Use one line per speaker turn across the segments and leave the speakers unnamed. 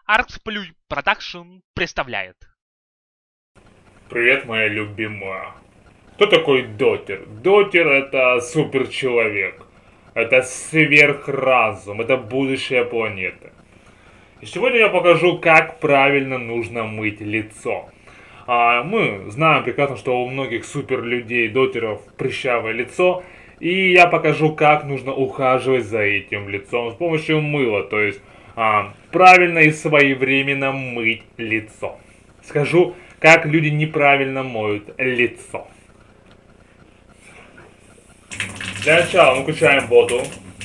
Arxplui Production представляет.
Привет, моя любимая. Кто такой Дотер? Дотер это суперчеловек. Это сверхразум. Это будущее планеты. И сегодня я покажу, как правильно нужно мыть лицо. Мы знаем прекрасно, что у многих суперлюдей, дотеров, прыщавое лицо. И я покажу, как нужно ухаживать за этим лицом с помощью мыла. То есть правильно и своевременно мыть лицо. Скажу, как люди неправильно моют лицо. Для начала мы включаем воду.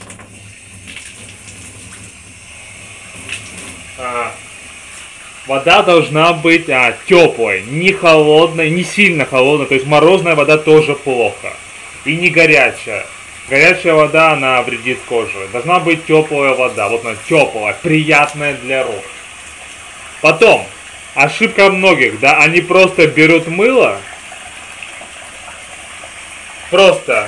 Вода должна быть теплой, не холодной, не сильно холодной. То есть морозная вода тоже плохо. И не горячая. Горячая вода, она вредит коже. Должна быть теплая вода. Вот она теплая, приятная для рук. Потом, ошибка многих, да, они просто берут мыло. Просто.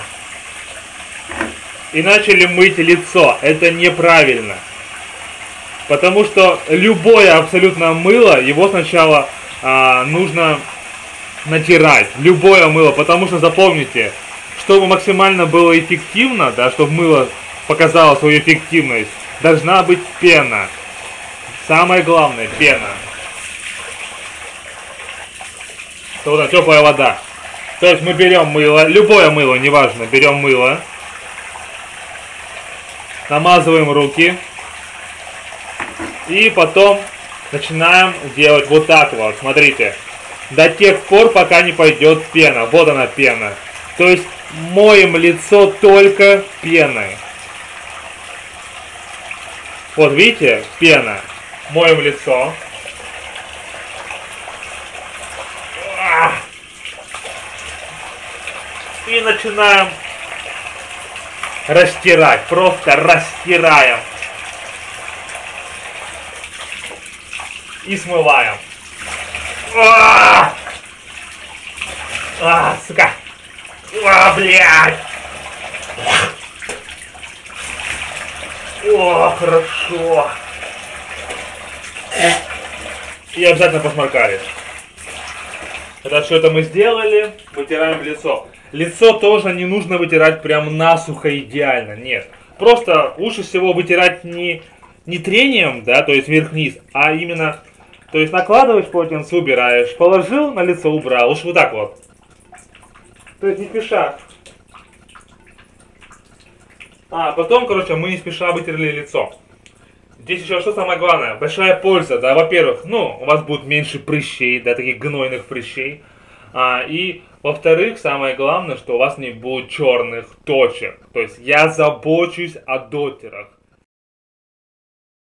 И начали мыть лицо. Это неправильно. Потому что любое абсолютно мыло, его сначала нужно натирать. Любое мыло. Потому что запомните, чтобы максимально было эффективно, да, чтобы мыло показало свою эффективность, должна быть пена. Самое главное, пена. Вот теплая вода. То есть мы берем мыло, любое мыло, неважно, берем мыло, намазываем руки и потом начинаем делать вот так вот, смотрите, до тех пор, пока не пойдет пена. Вот она пена. То есть моем лицо только пеной. Вот видите, пена. Моем лицо. И начинаем растирать. Просто растираем. И смываем. Сука. Блядь. О, хорошо. И обязательно посморкали. Когда все это мы сделали, вытираем лицо. Лицо тоже не нужно вытирать прям насухо идеально, нет. Просто лучше всего вытирать не трением, да, то есть вверх-вниз, а именно, то есть накладываешь полотенце, убираешь, положил на лицо, убрал, лучше вот так вот. То есть не спеша. Потом, короче, мы не спеша вытерли лицо. Здесь еще что самое главное, большая польза, да, во-первых, у вас будет меньше прыщей, да, таких гнойных прыщей. И, во-вторых, самое главное, что у вас не будет черных точек. То есть я забочусь о дотерах.